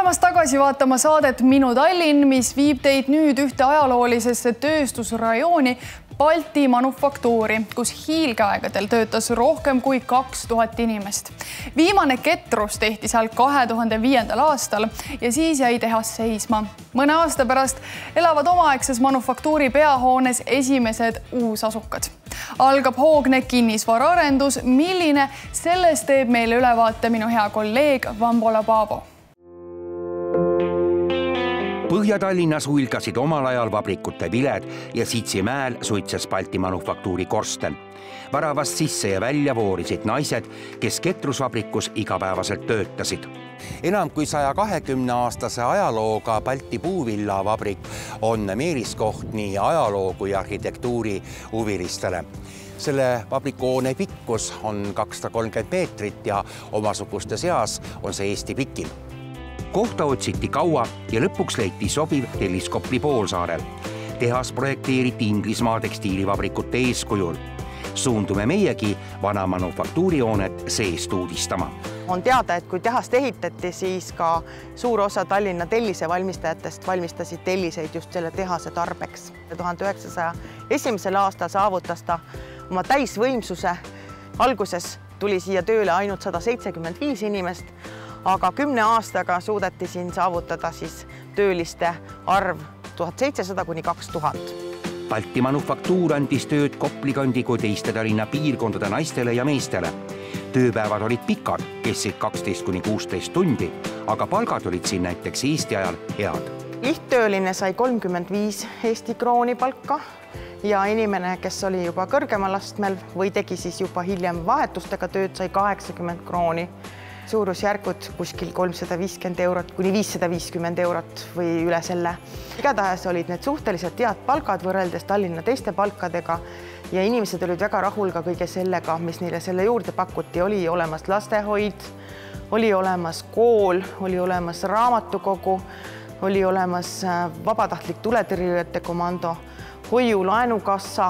tulemast tagasi vaatama saadet Minu Tallinn, mis viib teid nüüd ühte ajaloolisesse tööstusrajooni Balti Manufaktuuri, kus hiilgeaegadel töötas rohkem kui 2000 inimest. Viimane ketrus tehti seal 2005. aastal ja siis jäi tehas seisma. Mõne aasta pärast elavad omaaegses manufaktuuri peahoones esimesed uusasukad. Algab hoogne kinnisvaraarendus, milline sellest teeb meile ülevaate minu hea kolleeg Vambola Paavo. Põhja-Tallinnas huilgasid omal ajal vabrikute viled ja Sitsimäel suitses Balti Manufaktuuri korsten. Väravast sisse ja välja voorisid naised, kes ketrusvabrikus igapäevaselt töötasid. Enam kui 120-aastase ajalooga Balti puuvillavabrik on meeliskoht nii ajaloo kui arhitektuuri huvilistele. Selle vabrikuhoone pikkus on 230 meetrit ja omasuguste seas on see Eesti pikim. Kohta otsiti kaua ja lõpuks leiti sobiv Telliskopli poolsaarel. Tehas projekteeriti Inglismaa tekstiilivabrikute eeskujul. Suundume meiegi vana manufaktuurihoonet seest uudistama. On teada, et kui tehast ehitati, siis ka suur osa Tallinna tellise valmistajatest valmistasid telliseid just selle tehase tarbeks. 1901. aastal saavutas ta oma täisvõimsuse. Alguses tuli siia tööle ainult 175 inimest, aga 10 aastaga suudeti siin saavutada tööliste arv 1700 kuni 2000. Balti Manufaktuur andis tööd Kopli kandi kui teiste Tallinna piirkondade naistele ja meestele. Tööpäevad olid pikad, kestsid 12 kuni 16 tundi, aga palgad olid siin näiteks Eesti ajal head. Lihttööline sai 35 Eesti krooni palka ja inimene, kes oli juba kõrgemal astmel või tegi siis juba hiljem vahetustega tööd, sai 80 krooni. Suurusjärgud kuskil 350 eurot kuni 550 eurot või üle selle. Igatahes olid need suhteliselt head palgad võrreldes Tallinna teiste palkadega ja inimesed olid väga rahul ka kõige sellega, mis neile selle juurde pakuti. Oli olemas lastehoid, oli olemas kool, oli olemas raamatukogu, oli olemas vabatahtlik tuletõrjujate komando, hoiu-laenukassa,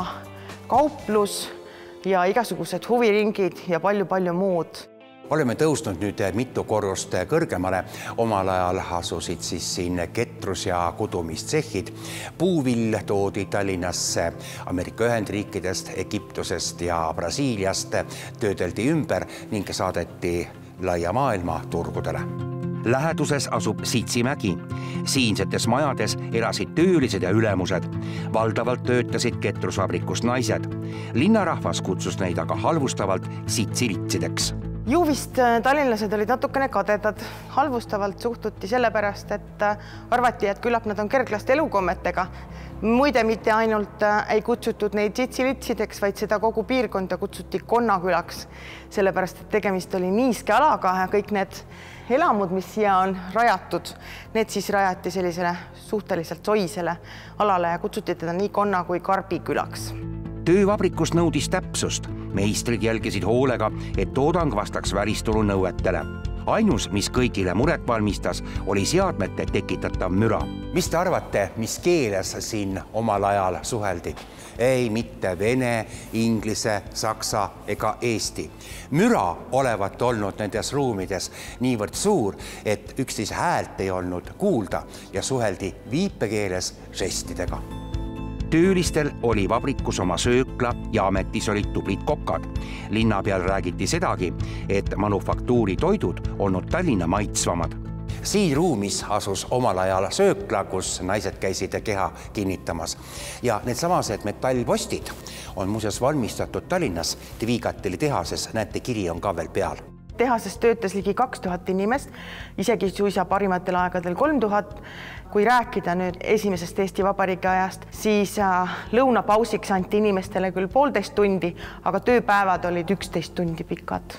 kauplus ja igasugused huviringid ja palju muud. Oleme tõusnud nüüd mitu korrust kõrgemale. Omal ajal asusid siin ketrus- ja kudumistshehid. Puuvill toodi Tallinnasse Ameerika Ühendriikidest, Egiptusest ja Brasiiliast, töödeldi ümber ning saadeti laia maailma turgudele. Läheduses asub Sitsimägi. Siinsetes majades elasid töölised ja ülemused. Valdavalt töötasid ketrusvabrikus naised. Linnarahvas kutsus neid aga halvustavalt sitsilitsideks. Ju vist tallinlased olid natukene kadedad. Halvustavalt suhtuti sellepärast, et arvati, et küllap nad on kerglast elukommetega. Muide, mitte ainult ei kutsutud neid sitsilitsideks, vaid seda kogu piirkonda kutsuti Konnakülaks, sellepärast, et tegemist oli niiske alaga ja kõik need elamud, mis siia on rajatud, need siis rajati sellisele suhteliselt soisele alale ja kutsuti teda nii Konna kui Karbi külaks. Töövabrikus nõudis täpsust. Meistrid jälgisid hoolega, et toodang vastaks välisturu nõuetele. Ainus, mis kõigile muret valmistas, oli seadmete tekitatav müra. Mis te arvate, mis keeles siin omal ajal suheldi? Ei, mitte vene, inglise, saksa ega eesti. Müra olevat olnud nendes ruumides niivõrd suur, et üksteise häält ei olnud kuulda ja suheldi viipekeeles žestidega. Töölistel oli vabrikus oma söökla ja ametis olid tublid kokad. Linna peal räägiti sedagi, et manufaktuuri toidud olnud Tallinna maitsvamad. Siin ruumis asus omal ajal söökla, kus naised käisid keha kinnitamas. Ja need samased metallpostid on muuseas valmistatud Tallinnas Tvigateli tehases. Näete, kiri on ka veel peal. Tehases töötas ligi 2000 inimest, isegi suisa parimatel aegadel 3000. Kui rääkida nüüd esimesest Eesti Vabariigi ajast, siis lõunapausiks anti inimestele küll 1,5 tundi, aga tööpäevad olid 11 tundi pikad.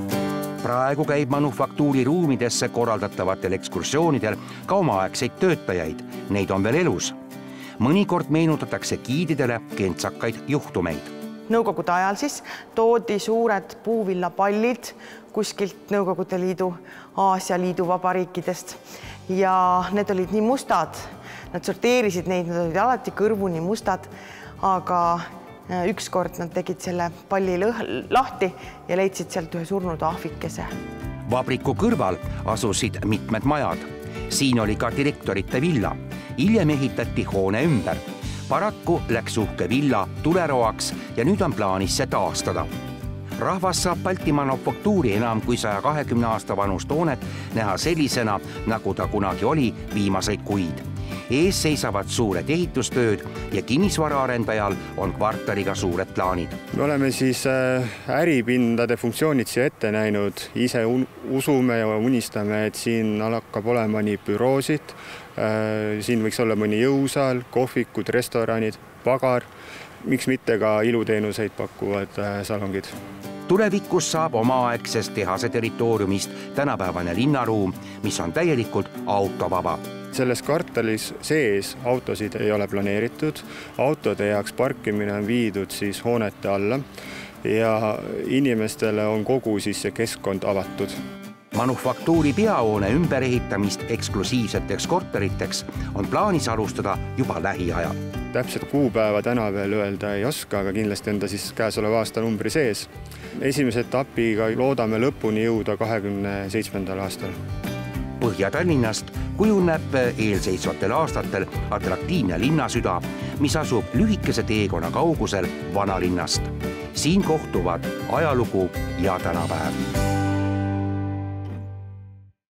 Praegu käib manufaktuuri ruumidesse korraldatavatel ekskursioonidel ka omaaegseid töötajaid. Neid on veel elus. Mõnikord meenutatakse giididele kentsakaid juhtumeid. Nõukogude ajal siis toodi suured puuvillapallid kuskilt Nõukogude Liidu, Aasia Liidu vabariikidest ja need olid nii mustad, nad sorteerisid neid, nad olid alati kõrvuni mustad, aga ükskord nad tegid selle palli lahti ja leidsid sealt ühe surnud ahvikese. Vabriku kõrval asusid mitmed majad. Siin oli ka direktorite villa. Hiljem ehitati hoone ümber. Paraku läks uhke villa tuleroaks ja nüüd on plaanis see taastada. Rahvas saab Balti Manufaktuuri enam kui 120 aasta vanust hoonet näha sellisena, nagu ta kunagi oli viimaseid kuid. Ees seisavad suured ehitustööd ja kinnisvaraarendajal on kvartaliga suured plaanid. Me oleme siis äripindade funktsioonid siia ette näinud. Ise usume ja unistame, et siin hakkab olema nii büroosid, siin võiks olla mõni jõusaal, kohvikud, restoranid, pagar, miks mitte ka iluteenuseid pakkuvad salongid. Tulevikus saab omaaegsest tehase territooriumist tänapäevane linnaruum, mis on täielikult autovaba. Selles kvartalis sees autosid ei ole planeeritud. Autode jaoks parkimine on viidud siis hoonete alla ja inimestele on kogu siis see keskkond avatud. Manufaktuuri peahoone ümberehitamist eksklusiivseteks korteriteks on plaanis alustada juba lähiajal. Täpselt kuupäeva täna veel öelda ei oska, aga kindlasti on ta siis käesoleva aasta numbri sees. Esimese etapiga loodame lõpuni jõuda 27. aastal. Põhja-Tallinnast kujuneb eelseisvatel aastatel atraktiivne linnasüda, mis asub lühikese teekonna kaugusel vanalinnast. Siin kohtuvad ajalugu ja tänapäev.